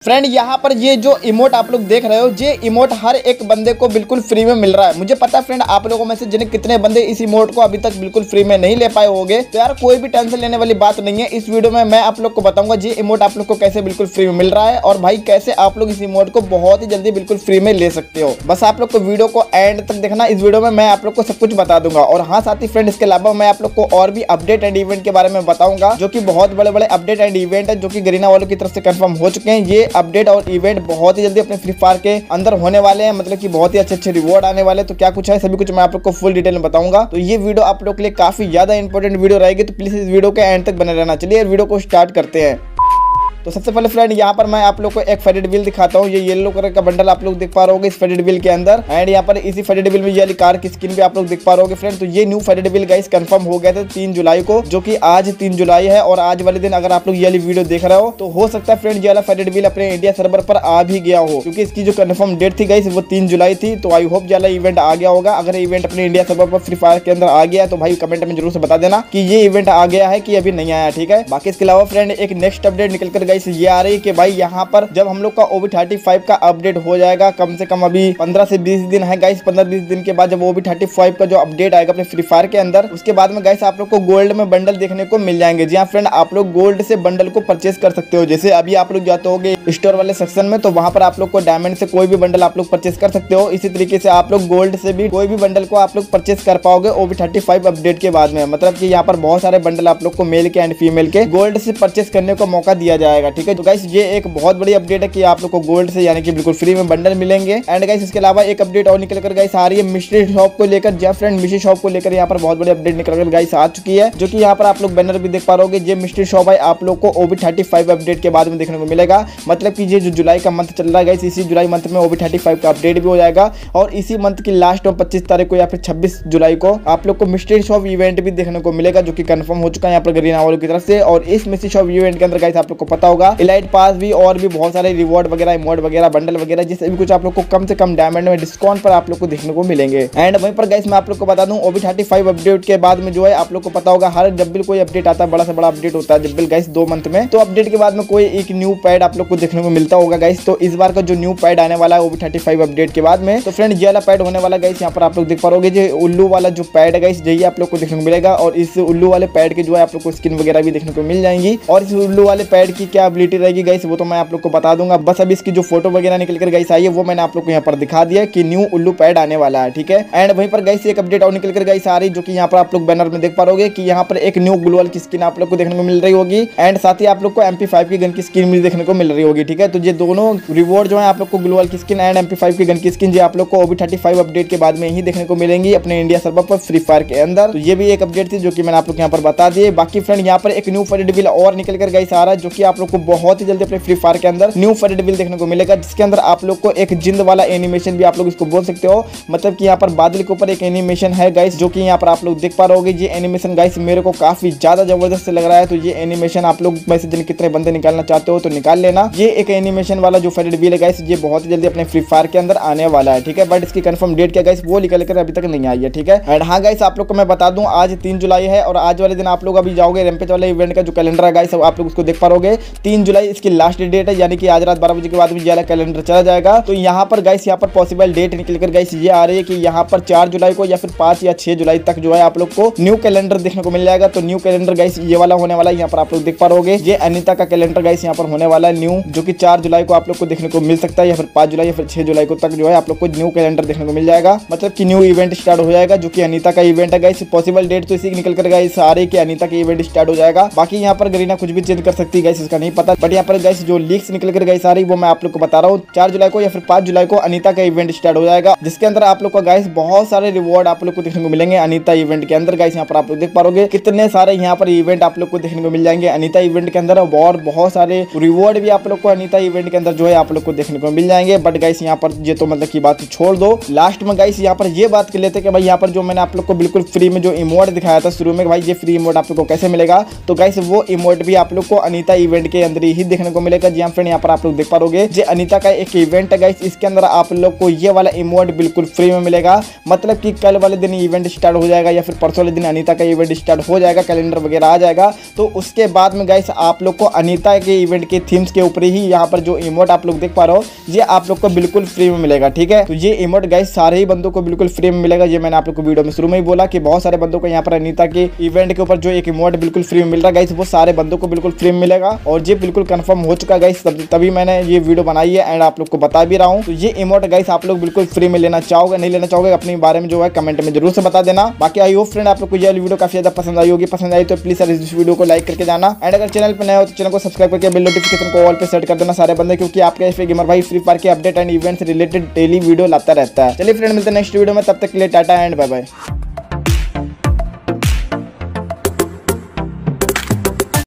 Friend यहाँ पर ये जो इमोट आप लोग देख रहे हो, ये इमोट हर एक बंदे को बिल्कुल फ्री में मिल रहा है। मुझे पता है फ्रेंड आप लोगों में से जिन्हें कितने बंदे इस इमोट को अभी तक बिल्कुल फ्री में नहीं ले पाए होंगे, तो यार कोई भी टेंशन लेने वाली बात नहीं है। इस वीडियो में मैं आप लोग को बताऊंगा ये इमोट आप लोग को कैसे बिल्कुल फ्री में मिल रहा है और भाई कैसे आप लोग इस इमोट को बहुत ही जल्दी बिल्कुल फ्री में ले सकते हो। बस आप लोग को वीडियो को एंड तक देखना, इस वीडियो में मैं आप लोग को सब कुछ बता दूंगा। और हाँ साथ ही फ्रेंड इसके अलावा मैं आप लोग को और भी अपडेट एंड इवेंट के बारे में बताऊंगा, जो कि बहुत बड़े बड़े अपडेट एंड इवेंट है जो कि गरीना वालों की तरफ से कंफर्म हो चुके हैं। ये अपडेट और इवेंट बहुत ही जल्दी अपने फ्री फायर के अंदर होने वाले हैं, मतलब कि बहुत ही अच्छे रिवॉर्ड आने वाले हैं। तो क्या कुछ है सभी कुछ मैं आप लोग को फुल डिटेल में बताऊंगा। तो ये वीडियो आप लोग के लिए काफी ज्यादा इंपॉर्टेंट वीडियो रहेगी, तो प्लीज इस वीडियो के एंड तक बने रहना। चलिए वीडियो को स्टार्ट करते हैं। तो सबसे पहले फ्रेंड यहाँ पर मैं आप लोग को एक फेडेड व्हील दिखाता हूँ। ये येलो कलर का बंडल आप लोग देख पा रहे होगे इस फेडेड व्हील के अंदर। एंड यहाँ पर इसी फेडेड व्हील में ये वाली कार की स्किन भी आप लोग देख पा रहे होगे फ्रेंड। तो ये new faded wheel guys confirm हो गए थे 3 जुलाई को, जो कि आज 3 जुलाई है। और आज वाले दिन अगर आप लोग ये वाली वीडियो देख रहे हो तो हो सकता है फ्रेंड ये वाला फेडेड व्हील अपने इंडिया सर्वर पर आ भी गया हो, क्योंकि इसकी जो कंफर्म डेट थी गाइस वो 3 जुलाई थी। तो आई होप ये वाला इवेंट आ गया होगा। अगर इवेंट अपने इंडिया सर्वर पर फ्री फायर के अंदर आ गया तो भाई कमेंट में जरूर से बता देना कि ये इवेंट आ गया है कि अभी नहीं आया, ठीक है। बाकी इसके अलावा फ्रेंड एक नेक्स्ट अपडेट निकल कर गाइस ये आ रही है कि भाई यहाँ पर जब हम लोग का OB35 का अपडेट हो जाएगा, कम से कम अभी 15 से 20 दिन है गाइस, 15-20 दिन के बाद जब OB35 का जो अपडेट आएगा अपने फ्री फायर के अंदर, उसके बाद में गाइस आप लोग को गोल्ड में बंडल देखने को मिल जाएंगे। जी हाँ फ्रेंड, आप लोग गोल्ड से बंडल को परचेज कर सकते हो। जैसे अभी आप लोग जाते होगे स्टोर वाले सेक्शन में, तो वहां पर आप लोग को डायमंड से कोई भी बंडल आप लोग परचेज कर सकते हो। इसी तरीके से आप लोग गोल्ड से भी कोई भी बंडल को आप लोग परचेज कर पाओगे OB35 अपडेट के बाद में। मतलब कि यहाँ पर बहुत सारे बंडल आप लोग को मेल के एंड फीमेल के गोल्ड से परचेज करने को मौका दिया जाएगा, ठीक है। तो गाइस ये एक बहुत बड़ी अपडेट है कि आप लोग को गोल्ड से यानी कि बिल्कुल फ्री में बंडल मिलेंगे। एंड गाइस इसके अलावा एक अपडेट और निकल कर गाइस आ रही है मिस्ट्री शॉप को लेकर। जी फ्रेंड, मिस्ट्री शॉप को लेकर यहाँ पर बहुत बड़ी अपडेट निकल कर गाइस आ चुकी है, जो कि यहाँ पर आप लोग बैनर भी देख पा रहे होगे। ये मिस्ट्री शॉप है आप लोग को OB35 अपडेट के बाद में देखने को मिलेगा। मतलब कि ये जो जुलाई का मंथ चल रहा है गाइस, इसी जुलाई मंथ में OB35 का अपडेट भी हो जाएगा। और इसी मंथ की लास्ट में 25 तारीख को या फिर 26 जुलाई को आप लोग को मिस्ट्री शॉप इवेंट भी देखने को मिलेगा, जो कि कंफर्म हो चुका है यहाँ पर गरीना वालों की तरफ से। और इस मिस्ट्री शॉप इवेंट के अंदर गाइस आप लोग को पता होगा इलाइट पास भी और भी बहुत सारे रिवॉर्ड वगैरह, इमोट वगैरह, बंडल वगैरह, जिससे भी कुछ आप लोग को कम से कम डायमंड में डिस्काउंट पर आप लोग को देखने को मिलेंगे। एंड वहीं पर गाइस मैं आप लोग को बता दूं OB35 अपडेट के बाद में जो है आप लोग को पता होगा हर जब भी कोई अपडेट आता है, बड़ा से बड़ा अपडेट होता है जब भी गाइस 2 मंथ में, तो अपडेट के बाद में कोई एक न्यू पैड आप लोग को देखने को मिलता होगा गाइस। तो इस बार का जो न्यू पैड आने वाला है OB35 अपडेट के बाद में, तो फ्रेंड ये वाला पैड होने वाला गाइस। यहाँ पर आप लोग देख पा रहे होगे उल्लू वाला जो पैड है गाइस, यही आप लोग को देखने को मिलेगा। और इस उल्लू वाले पैड के जो है आप लोग को स्किन वगैरह भी देखने को मिल जाएंगी। और इस उल्लू वाले पैड की क्या एबिलिटी रहेगी गाइस वो तो मैं आप लोग को बता दूंगा। बस अभी इसकी जो फोटो वगैरह निकल कर गाइस आई है वो मैंने आप लोग को यहाँ पर दिखा दिया कि न्यू उल्लू पैड आने वाला है, ठीक है। एंड वहीं पर गाइस एक अपडेट और निकल कर गाइस आ रही, जो कि यहाँ पर आप लोग बैनर में देख पा रहे कि यहाँ पर एक न्यू ग्लोअल की स्किन आप लोग को देखने को मिल रही होगी। एंड साथ ही आप लोग को MP5 की गन की स्किन भी देखने को मिल रही होगी, ठीक है। तो ये दोनों रिवॉर्ड जो है आप लोग को ग्लोअल की स्किन एंड MP5 की गन की स्किन जो आप लोग को OB35 अपडेट के बाद में ही देखने को मिलेंगी अपने इंडिया सर्वर पर फ्री फायर के अंदर। तो ये भी एक अपडेट थी जो कि मैंने आप लोग यहाँ पर बता दिए। बाकी फ्रेंड यहाँ पर एक न्यू फेडेड व्हील और निकल कर गाइस आ रहा है, जो कि आप लोग को बहुत ही जल्दी अपने फ्री फायर के अंदर न्यू फेडेड व्हील देखने को मिलेगा, जिसके अंदर आप लोग को एक जिंद वाला एनिमेशन भी आप लोग इसको बोल सकते हो। मतलब कि यहाँ पर बादल के ऊपर एक एनिमेशन है गाइस, जो कि यहाँ पर आप लोग देख पा रहे होगे। ये एनिमेशन गाइस मेरे को काफी ज्यादा जबरदस्त लग रहा है। तो ये एनिमेशन आप लोग में से जिन कितने बंदे निकालना चाहते हो तो निकाल लेना। ये एक एनिमेशन वाला जो फेडेड व्हील है गाइस, ये बहुत ही जल्दी अपने फ्री फायर के अंदर आने वाला है, ठीक है। बट इसकी कंफर्म डेट क्या गाइस वो निकल कर अभी तक नहीं आई है, ठीक है। एंड हाँ गाइस आप लोग को मैं बता दूं आज 3 जुलाई है और आज वाले दिन आप लोग अभी जाओगे रैम्पेज वाले इवेंट का जो कैलेंडर है गाइस आप लोग उसको देख पा रहे 3 जुलाई इसकी लास्ट डेट है, यानी कि आज रात 12 बजे के बाद भी ये कैलेंडर चला जाएगा। तो यहाँ पर गाइस यहाँ पर पॉसिबल डेट निकल कर गाइस ये आ रही है कि यहाँ पर 4 जुलाई को या फिर 5 या 6 जुलाई तक जो है आप लोग को न्यू कैलेंडर देखने को मिल जाएगा। तो न्यू कैलेंडर गाइस ये वाला होने वाला है, यहाँ पर आप लोग देख पा रहे ये अनीता का कैलेंडर गाइस यहाँ पर होने वाला है न्यू, जो कि 4 जुलाई को आप लोग को देखने को मिल सकता है या फिर 5 जुलाई या फिर 6 जुलाई को तक जो है आप लोग को न्यू कैलेंडर देखने को मिल जाएगा। मतलब कि न्यू इवेंट स्टार्ट हो जाएगा, जो कि अनीता का इवेंट है गाइस। पॉसिबल डेट तो इसी निकल कर गाइस आ रही है कि अनीता का इवेंट स्टार्ट हो जाएगा। बाकी यहाँ पर गरीना कुछ भी चेंज कर सकती है गाइस, इसका नहीं पता। बट यहाँ पर गाइस जो लीक्स निकल कर गाइस आ रही वो मैं आप लोग को बता रहा हूँ। 4 जुलाई को या फिर 5 जुलाई को अनीता का इवेंट स्टार्ट हो जाएगा, जिसके अंदर आप लोग को गाइस बहुत सारे रिवॉर्ड आप लोग को देखने को मिलेंगे अनीता इवेंट के अंदर गाइस। यहाँ पर आप लोग देख पा रहे कितने सारे यहाँ पर इवेंट आप लोग को देखने को मिल जाएंगे अनीता इवेंट के अंदर, और बहुत सारे रिवॉर्ड भी आप लोग को अनीता इवेंट के अंदर जो है आप लोग को देखने को मिल जाएंगे। बट गाइस यहाँ पर ये तो मतलब की बात छोड़ दो, लास्ट में गाइस यहाँ पर ये बात कर लेते कि भाई यहाँ पर जो मैंने आप लोग को बिल्कुल फ्री में जो इमोट दिखाया था शुरू में, भाई ये फ्री इमोट आप लोग को कैसे मिलेगा। तो गाइस वो इमोट भी आप लोग को अनीता इवेंट के अंदर ही देखने को मिलेगा। जी हाँ फ्रेंड, यहाँ पर आप लोग देख पाओगे जो अनीता का एक इवेंट है गाइस, इसके अंदर आप लोग को ये वाला इमोट बिल्कुल फ्री में मिलेगा। मतलब कि कल वाले दिन इवेंट स्टार्ट हो जाएगा या फिर परसों वाले दिन अनीता का इवेंट स्टार्ट हो जाएगा, कैलेंडर वगैरह आ जाएगा, तो उसके बाद में गाइस आप लोग को अनीता के इवेंट के थीम्स के ऊपर ही यहाँ पर जो इमोट आप लोग देख पा रहे हो ये आप लोग को बिल्कुल फ्री में मिलेगा। ठीक है, तो ये इमोट गाइस सारे ही बंदों को बिल्कुल फ्री में मिलेगा। ये मैंने आप लोग को वीडियो में शुरू में ही बोला कि बहुत सारे बंदों को यहाँ पर अनीता के इवेंट के ऊपर जो एक इमोट बिल्कुल फ्री में मिल रहा है गाइस, वो सारे बंदों को बिल्कुल फ्री में मिलेगा और ये बिल्कुल कंफर्म हो चुका गाइस, तभी मैंने ये वीडियो बनाई है एंड आप लोग को बता भी रहा हूँ। तो ये इमोट गाइस आप लोग बिल्कुल फ्री में लेना चाहोगे नहीं लेना चाहोगे अपने बारे में जो है कमेंट में जरूर से बता देना। बाकी आई होप फ्रेंड आप लोग को ये वीडियो काफी ज्यादा पसंद आई होगी। पसंद आई तो प्लीज सर इस वीडियो को लाइक करके जाना एंड अगर चैनल पर नए हो तो चैनल को सब्सक्राइब करके बेल नोटिफिकेशन को ऑल पे सेट कर देना सारे बंदे, क्योंकि आपके एफ गेमर भाई फ्री फायर के update and events related daily video लाता रहता है। चलिए फ्रेंड मिलते हैं नेक्स्ट वीडियो में, तब तक के लिए टाटा एंड बाय बाय।